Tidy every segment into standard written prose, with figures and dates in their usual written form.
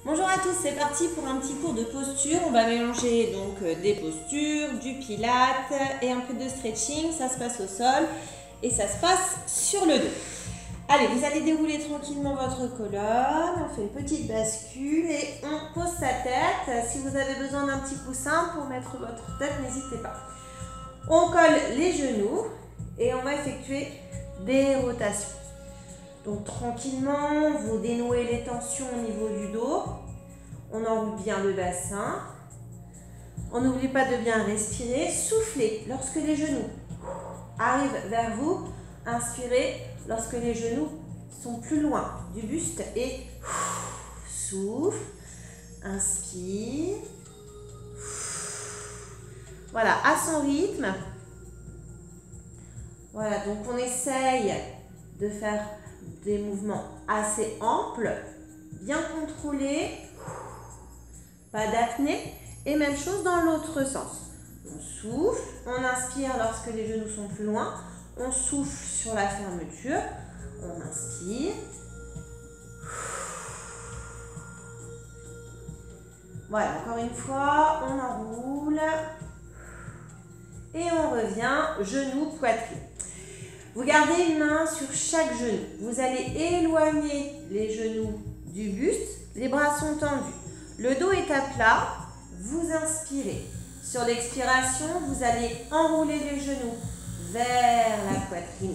Bonjour à tous, c'est parti pour un petit cours de posture. On va mélanger donc des postures, du pilates et un peu de stretching. Ça se passe au sol et ça se passe sur le dos. Allez, vous allez dérouler tranquillement votre colonne. On fait une petite bascule et on pose sa tête. Si vous avez besoin d'un petit coussin pour mettre votre tête, n'hésitez pas. On colle les genoux et on va effectuer des rotations. Donc tranquillement, vous dénouez les tensions au niveau du dos. On enroule bien le bassin. On n'oublie pas de bien respirer. Soufflez lorsque les genoux arrivent vers vous. Inspirez lorsque les genoux sont plus loin du buste et souffle. Inspire. Voilà, à son rythme. Voilà, donc on essaye de faire des mouvements assez amples, bien contrôlés, pas d'apnée, et même chose dans l'autre sens. On souffle, on inspire lorsque les genoux sont plus loin, on souffle sur la fermeture, on inspire. Voilà, encore une fois, on enroule et on revient, genoux, poitrine. Vous gardez une main sur chaque genou. Vous allez éloigner les genoux du buste. Les bras sont tendus. Le dos est à plat. Vous inspirez. Sur l'expiration, vous allez enrouler les genoux vers la poitrine.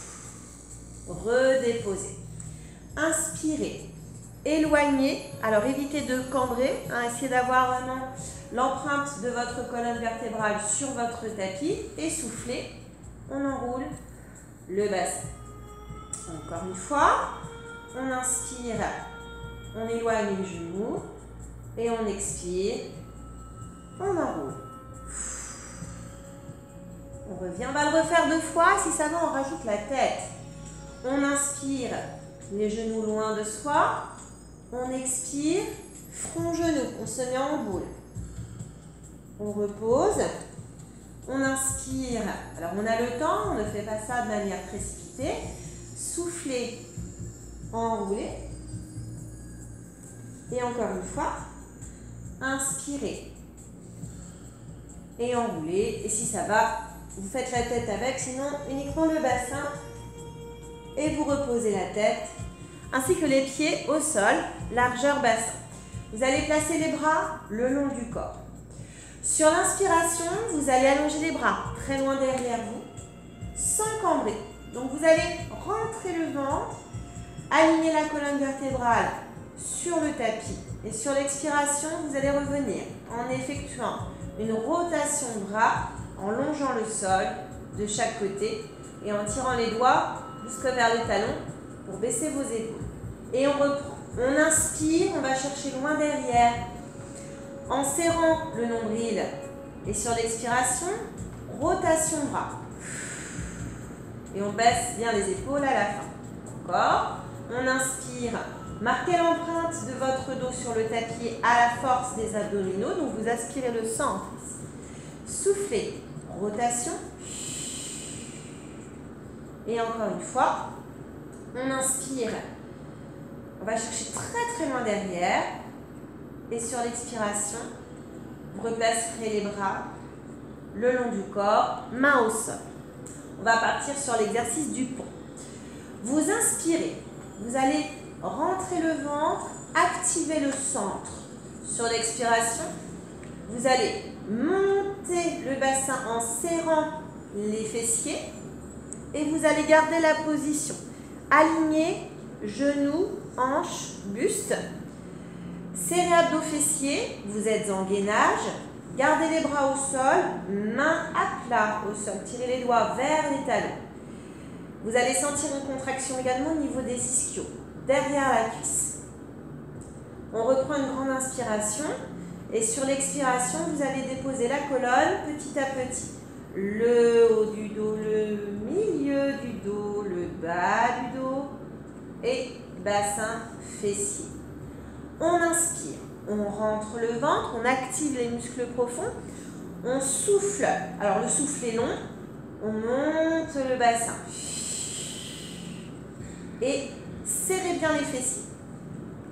Redéposez. Inspirez. Éloignez. Alors évitez de cambrer. Essayez d'avoir vraiment l'empreinte de votre colonne vertébrale sur votre tapis. Et soufflez. On enroule le bassin. Encore une fois, on inspire, on éloigne les genoux et on expire, on enroule. On revient, on va le refaire 2 fois, si ça va on rajoute la tête. On inspire, les genoux loin de soi, on expire, front-genou, on se met en boule. On repose. On inspire, alors on a le temps, on ne fait pas ça de manière précipitée. Soufflez, enroulez. Et encore une fois, inspirez. Et enroulez. Et si ça va, vous faites la tête avec, sinon uniquement le bassin. Et vous reposez la tête, ainsi que les pieds au sol, largeur bassin. Vous allez placer les bras le long du corps. Sur l'inspiration, vous allez allonger les bras très loin derrière vous, sans cambrer. Donc vous allez rentrer le ventre, aligner la colonne vertébrale sur le tapis. Et sur l'expiration, vous allez revenir en effectuant une rotation de bras, en longeant le sol de chaque côté et en tirant les doigts jusque vers les talons pour baisser vos épaules. Et on reprend. On inspire, on va chercher loin derrière, en serrant le nombril et sur l'expiration, rotation bras. Et on baisse bien les épaules à la fin. Encore. On inspire. Marquez l'empreinte de votre dos sur le tapis à la force des abdominaux. Donc vous aspirez le centre ici. Soufflez. Rotation. Et encore une fois, on inspire. On va chercher très très loin derrière. Et sur l'expiration, vous replacerez les bras le long du corps, main au sol. On va partir sur l'exercice du pont. Vous inspirez, vous allez rentrer le ventre, activer le centre. Sur l'expiration, vous allez monter le bassin en serrant les fessiers et vous allez garder la position. Aligner genoux, hanches, buste. Serrez abdos fessiers, vous êtes en gainage, gardez les bras au sol, mains à plat au sol, tirez les doigts vers les talons. Vous allez sentir une contraction également au niveau des ischios, derrière la cuisse. On reprend une grande inspiration et sur l'expiration, vous allez déposer la colonne petit à petit. Le haut du dos, le milieu du dos, le bas du dos et bassin fessier. On inspire, on rentre le ventre, on active les muscles profonds, on souffle. Alors le souffle est long, on monte le bassin. Et serrez bien les fessiers.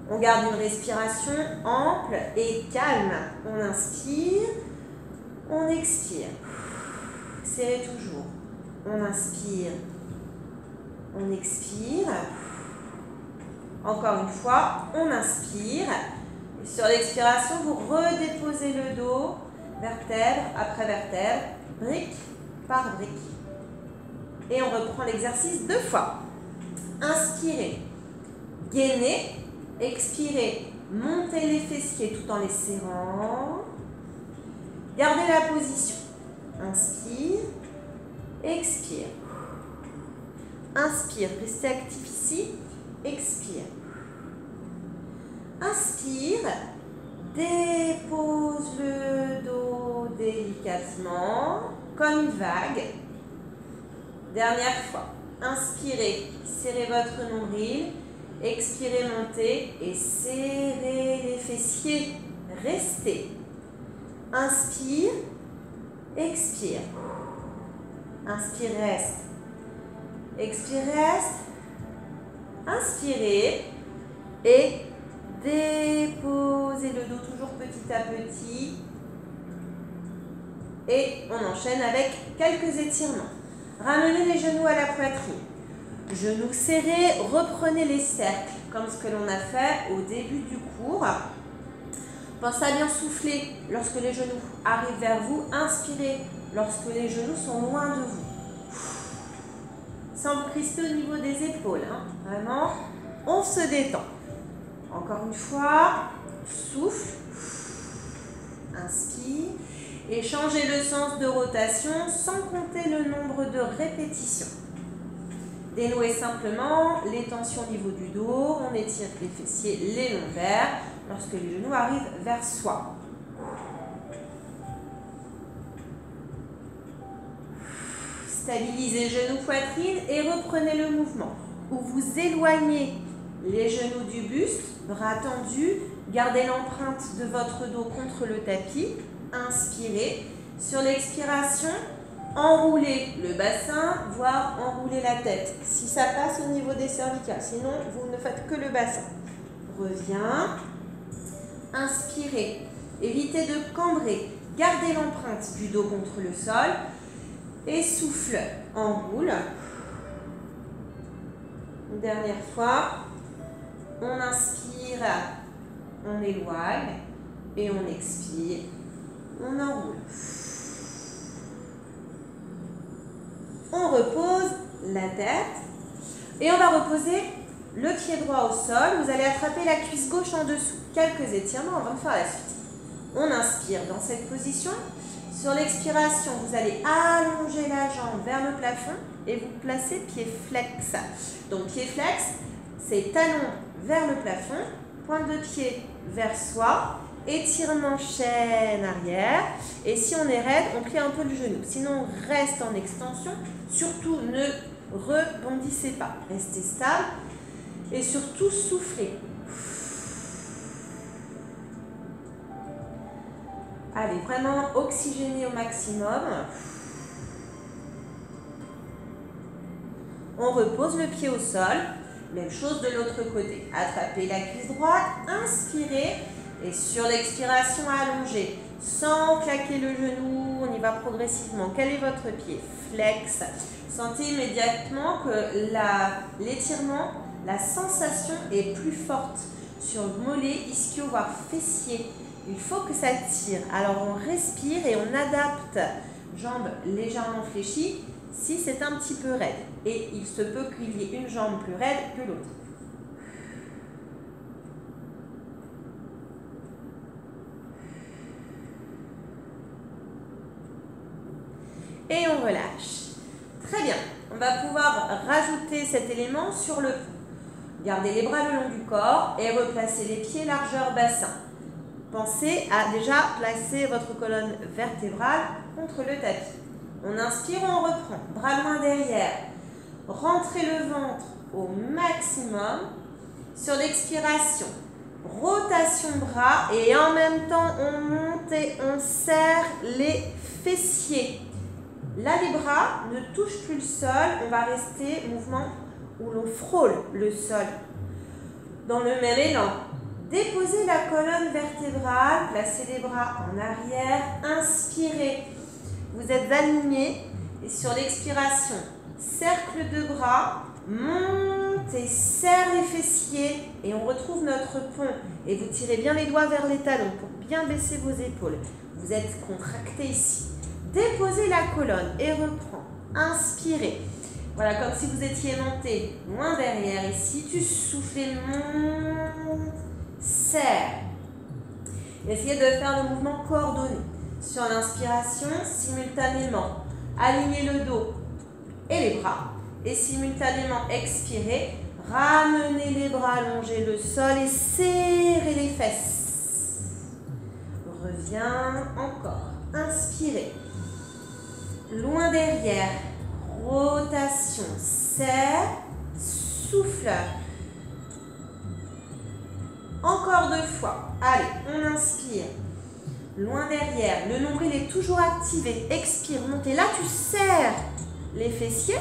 On garde une respiration ample et calme. On inspire, on expire. Serrez toujours. On inspire, on expire. Encore une fois, on inspire. Et sur l'expiration, vous redéposez le dos, vertèbre après vertèbre, brique par brique. Et on reprend l'exercice 2 fois. Inspirez, gainez, expirez, montez les fessiers tout en les serrant. Gardez la position. Inspire, expire. Inspire, restez actif ici. Expire. Inspire, dépose le dos délicatement, comme une vague. Dernière fois. Inspirez, serrez votre nombril. Expirez, montez et serrez les fessiers. Restez. Inspire, expire. Inspire, reste. Expire, reste. Inspirez et déposez le dos toujours petit à petit. Et on enchaîne avec quelques étirements. Ramenez les genoux à la poitrine. Genoux serrés, reprenez les cercles comme ce que l'on a fait au début du cours. Pensez à bien souffler lorsque les genoux arrivent vers vous. Inspirez lorsque les genoux sont loin de vous. Sans vous crisper au niveau des épaules. Vraiment, on se détend. Encore une fois, souffle. Inspire. Et changez le sens de rotation sans compter le nombre de répétitions. Dénouez simplement les tensions au niveau du dos. On étire les fessiers, les lombaires lorsque les genoux arrivent vers soi. Stabilisez genoux, poitrine et reprenez le mouvement. Où vous éloignez les genoux du buste, bras tendus, gardez l'empreinte de votre dos contre le tapis. Inspirez. Sur l'expiration, enroulez le bassin, voire enroulez la tête. Si ça passe au niveau des cervicales, sinon vous ne faites que le bassin. Reviens. Inspirez. Évitez de cambrer. Gardez l'empreinte du dos contre le sol. Et souffle. Enroule. Une dernière fois. On inspire. On éloigne. Et on expire. On enroule. On repose la tête et on va reposer le pied droit au sol. Vous allez attraper la cuisse gauche en dessous. Quelques étirements avant de faire la suite. On inspire dans cette position. Sur l'expiration, vous allez allonger la jambe vers le plafond et vous placez pied flex. Donc pied flex, c'est talon vers le plafond, pointe de pied vers soi. Étirement chaîne arrière. Et si on est raide, on plie un peu le genou. Sinon, on reste en extension. Surtout, ne rebondissez pas. Restez stable. Et surtout, soufflez. Allez, vraiment oxygéner au maximum. On repose le pied au sol. Même chose de l'autre côté. Attrapez la cuisse droite. Inspirez. Et sur l'expiration, allongez, sans claquer le genou, on y va progressivement. Quel est votre pied? Flex. Sentez immédiatement que l'étirement, la sensation est plus forte sur le mollet, ischio, voire fessier. Il faut que ça tire. Alors on respire et on adapte. Jambes légèrement fléchies si c'est un petit peu raide. Et il se peut qu'il y ait une jambe plus raide que l'autre. Et on relâche. Très bien. On va pouvoir rajouter cet élément sur le fond. Gardez les bras le long du corps et replacez les pieds largeur bassin. Pensez à déjà placer votre colonne vertébrale contre le tapis. On inspire, on reprend. Bras loin derrière. Rentrez le ventre au maximum. Sur l'expiration, rotation bras et en même temps on monte et on serre les fessiers. Là, les bras ne touchent plus le sol. On va rester mouvement où l'on frôle le sol. Dans le même élan, Déposez la colonne vertébrale, placez les bras en arrière, inspirez. Vous êtes aligné et sur l'expiration, cercle de bras, montez, serre les fessiers et on retrouve notre pont. Et vous tirez bien les doigts vers les talons pour bien baisser vos épaules. Vous êtes contracté ici. Déposez la colonne et reprends. Inspirez. Voilà, comme si vous étiez monté loin derrière. Ici, tu souffles, monte, serre. Essayez de faire le mouvement coordonné. Sur l'inspiration, simultanément, alignez le dos et les bras. Et simultanément, expirez. Ramenez les bras, allongez le sol et serrez les fesses. Reviens encore. Inspirez. Loin derrière. Rotation. Serre. Souffle. Encore 2 fois. Allez, on inspire. Loin derrière. Le nombril est toujours activé. Expire, montez. Là, tu serres les fessiers.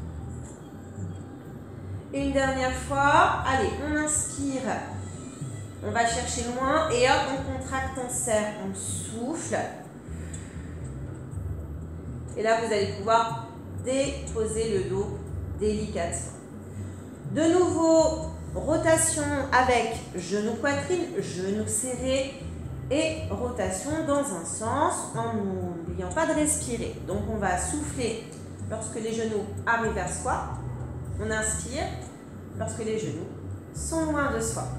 Une dernière fois. Allez, on inspire. On va chercher loin. Et hop, on contracte, on serre, on souffle. Et là, vous allez pouvoir déposer le dos délicatement. De nouveau, rotation avec genou poitrine, genou serré et rotation dans un sens en n'oubliant pas de respirer. Donc, on va souffler lorsque les genoux arrivent vers soi. On inspire lorsque les genoux sont loin de soi.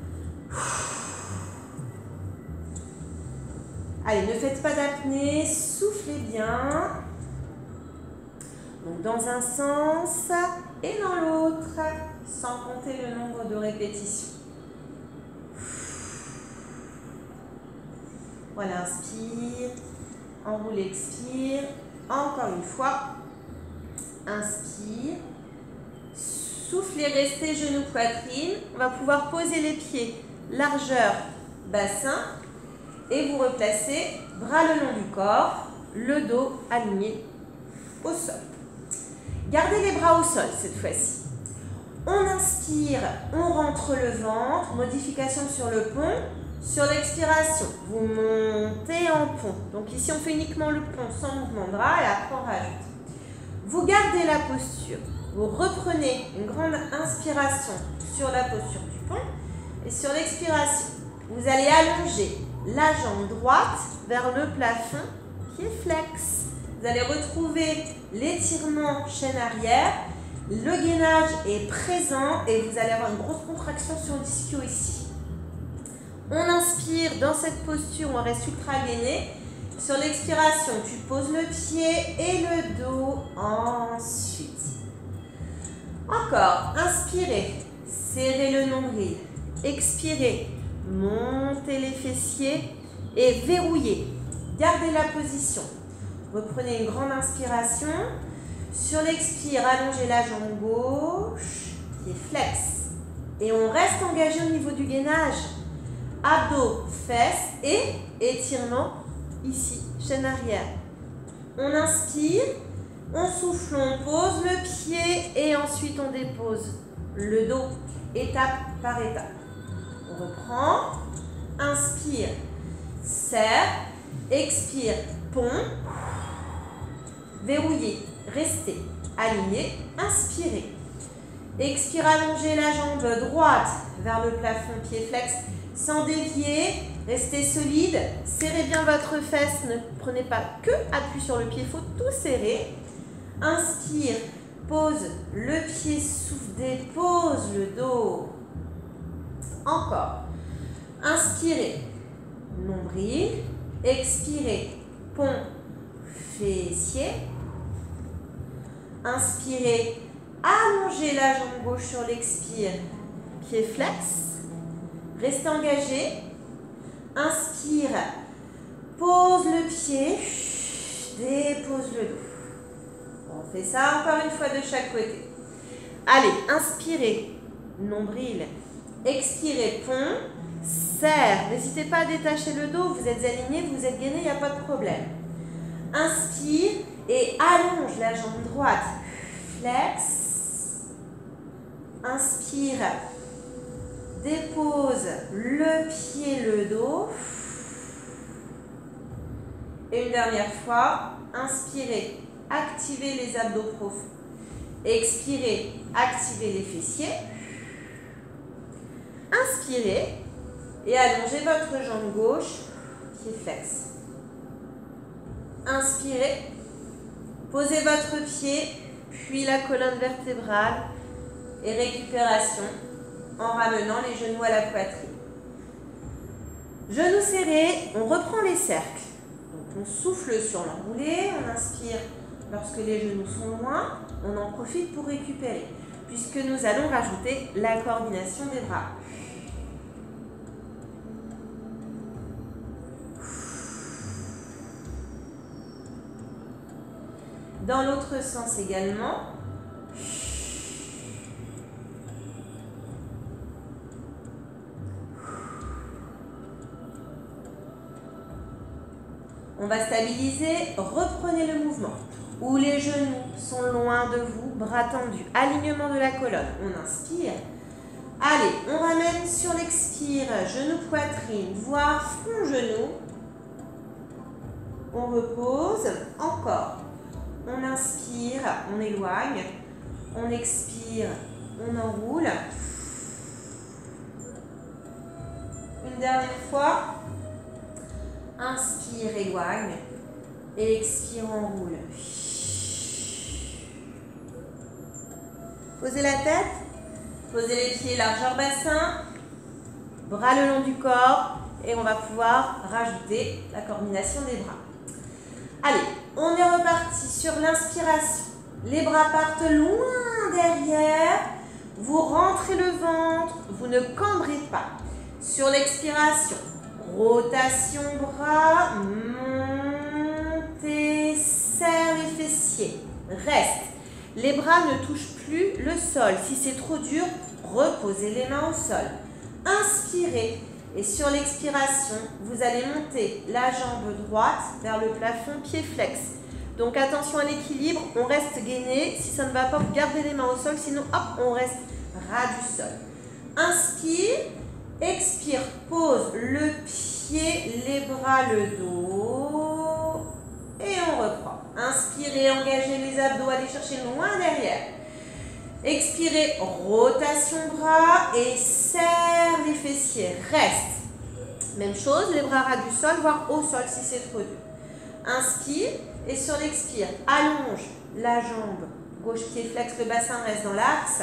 Allez, ne faites pas d'apnée, soufflez bien. Donc dans un sens et dans l'autre, sans compter le nombre de répétitions. Voilà, inspire, enroule, expire. Encore une fois, inspire. Soufflez, restez genoux poitrine. On va pouvoir poser les pieds largeur bassin et vous replacez bras le long du corps, le dos aligné au sol. Gardez les bras au sol cette fois-ci. On inspire, on rentre le ventre, modification sur le pont. Sur l'expiration, vous montez en pont. Donc ici on fait uniquement le pont sans mouvement de bras et après on rajoute. Vous gardez la posture. Vous reprenez une grande inspiration sur la posture du pont et sur l'expiration, vous allez allonger la jambe droite vers le plafond, pied flex. Vous allez retrouver l'étirement chaîne arrière, le gainage est présent et vous allez avoir une grosse contraction sur l'ischio ici. On inspire dans cette posture, on reste ultra gainé. Sur l'expiration, tu poses le pied et le dos ensuite. Encore, inspirez, serrez le nombril, expirez, montez les fessiers et verrouillez. Gardez la position. Reprenez une grande inspiration. Sur l'expire, allongez la jambe gauche, pied flex. Et on reste engagé au niveau du gainage. Abdos, fesses et étirement ici, chaîne arrière. On inspire. On souffle, on pose le pied et ensuite on dépose le dos, étape par étape. On reprend, inspire, serre, expire, pont, verrouillez, restez, aligné, inspirez. Expire, allongez la jambe droite vers le plafond, pied flex, sans dévier, restez solide, serrez bien votre fesse, ne prenez pas que appui sur le pied, il faut tout serrer. Inspire, pose le pied, souffle, dépose le dos. Encore. Inspirez, nombril. Expirez, pont, fessier. Inspirez, allongez la jambe gauche sur l'expire, pied flex. Restez engagé. Inspire, pose le pied, dépose le dos. On fait ça encore une fois de chaque côté. Allez, inspirez, nombril. Expirez, pont, serre. N'hésitez pas à détacher le dos. Vous êtes aligné, vous êtes gainé, il n'y a pas de problème. Inspire et allonge la jambe droite. Flex. Inspire. Dépose le pied, le dos. Et une dernière fois, inspirez, activez les abdos profonds. Expirez, activez les fessiers. Inspirez et allongez votre jambe gauche, pied flex. Inspirez, posez votre pied, puis la colonne vertébrale et récupération en ramenant les genoux à la poitrine. Genoux serrés, on reprend les cercles. Donc on souffle sur l'enroulé, on inspire lorsque les genoux sont loin, on en profite pour récupérer, puisque nous allons rajouter la coordination des bras. Dans l'autre sens également. On va stabiliser, reprenez le mouvement. Où les genoux sont loin de vous, bras tendus, alignement de la colonne. On inspire. Allez, on ramène sur l'expire, genou, poitrine, voire front, genou. On repose, encore. On inspire, on éloigne. On expire, on enroule. Une dernière fois. Inspire, éloigne. Et expire, enroule. Posez la tête. Posez les pieds largeur bassin. Bras le long du corps. Et on va pouvoir rajouter la coordination des bras. Allez, on est reparti sur l'inspiration. Les bras partent loin derrière. Vous rentrez le ventre. Vous ne cambrez pas. Sur l'expiration, rotation bras. Montez, serre les fessiers. Reste. Les bras ne touchent plus le sol. Si c'est trop dur, reposez les mains au sol. Inspirez. Et sur l'expiration, vous allez monter la jambe droite vers le plafond, pied flex. Donc attention à l'équilibre, on reste gainé. Si ça ne va pas, vous gardez les mains au sol, sinon hop, on reste ras du sol. Inspire, expire, pose le pied, les bras, le dos. Et on reprend. Inspirez, engagez les abdos, allez chercher loin derrière. Expirez, rotation bras et serre les fessiers. Reste. Même chose, les bras ras du sol, voire au sol si c'est trop dur. Inspire et sur l'expire, allonge la jambe gauche, pied flex, le bassin reste dans l'axe.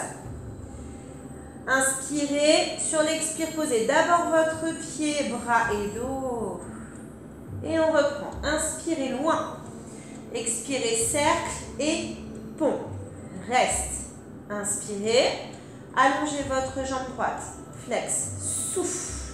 Inspirez, sur l'expire, posez d'abord votre pied, bras et dos. Et on reprend. Inspirez loin. Expirez, cercle et pont. Reste. Inspirez, allongez votre jambe droite, flex, souffle.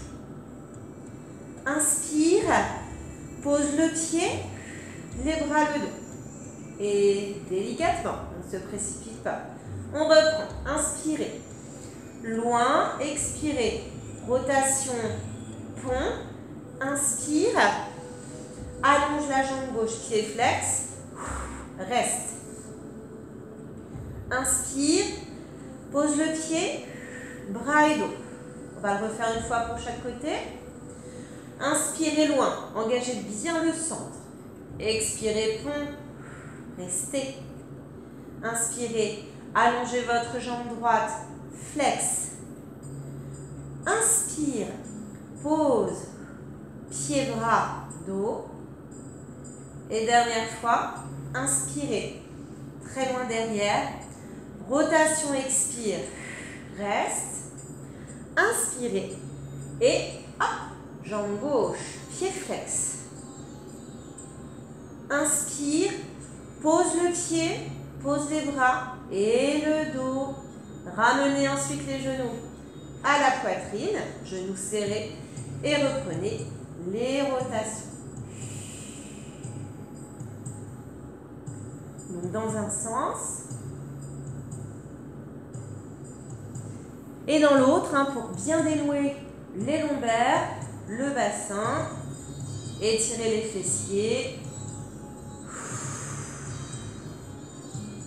Inspire, pose le pied, les bras, le dos. Et délicatement, on ne se précipite pas. On reprend, inspirez, loin, expirez, rotation, pont. Inspire, allonge la jambe gauche, pied flex, reste. Inspire, pose le pied, bras et dos. On va le refaire une fois pour chaque côté. Inspirez loin, engagez bien le centre. Expirez, pont, restez. Inspirez, allongez votre jambe droite, flex. Inspire, pose, pied, bras, dos. Et dernière fois, inspirez, très loin derrière. Rotation, expire, reste. Inspirez. Et hop, jambe gauche, pied flex. Inspire, pose le pied, pose les bras et le dos. Ramenez ensuite les genoux à la poitrine, genoux serrés et reprenez les rotations. Donc dans un sens. Et dans l'autre, pour bien dénouer les lombaires, le bassin, étirez les fessiers.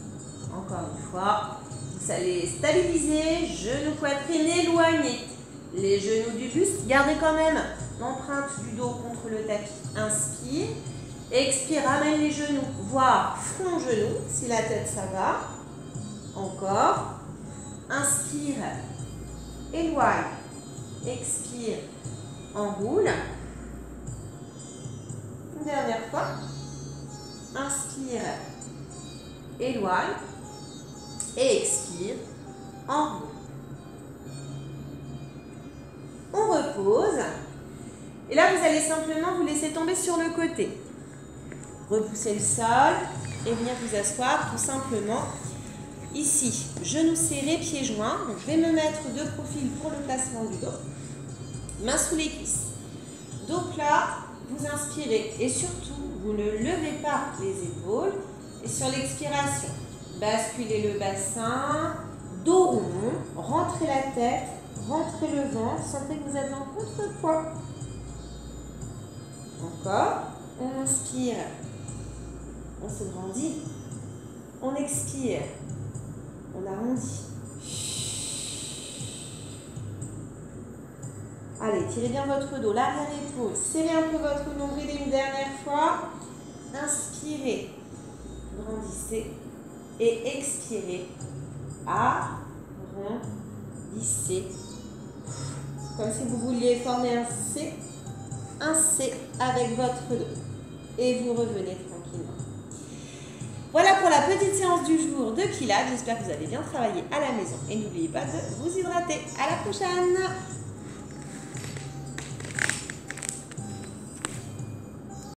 Encore une fois, vous allez stabiliser, genou, poitrine, éloigner les genoux du buste. Gardez quand même l'empreinte du dos contre le tapis. Inspire. Expire, ramène les genoux, voire front-genou, si la tête ça va. Encore. Inspire. Éloigne. Expire. Enroule. Une dernière fois. Inspire. Éloigne. Et expire. Enroule. On repose. Et là, vous allez simplement vous laisser tomber sur le côté. Repoussez le sol et venir vous asseoir tout simplement ici. Genoux serrés, pieds joints. Donc, je vais me mettre de profil pour le placement du dos. Mains sous les cuisses. Dos plat, vous inspirez et surtout, vous ne levez pas les épaules. Et sur l'expiration, basculez le bassin, dos rond, rentrez la tête, rentrez le ventre, sentez que vous êtes en contrepoids. Encore, on inspire, on se grandit, on expire, on arrondit. Allez, tirez bien votre dos, l'arrière-épaule, serrez un peu votre nombril une dernière fois. Inspirez, grandissez et expirez. Arrondissez. Comme si vous vouliez former un C avec votre dos. Et vous revenez tranquillement. Voilà pour la petite séance du jour de Pilates. J'espère que vous avez bien travaillé à la maison. Et n'oubliez pas de vous hydrater. À la prochaine!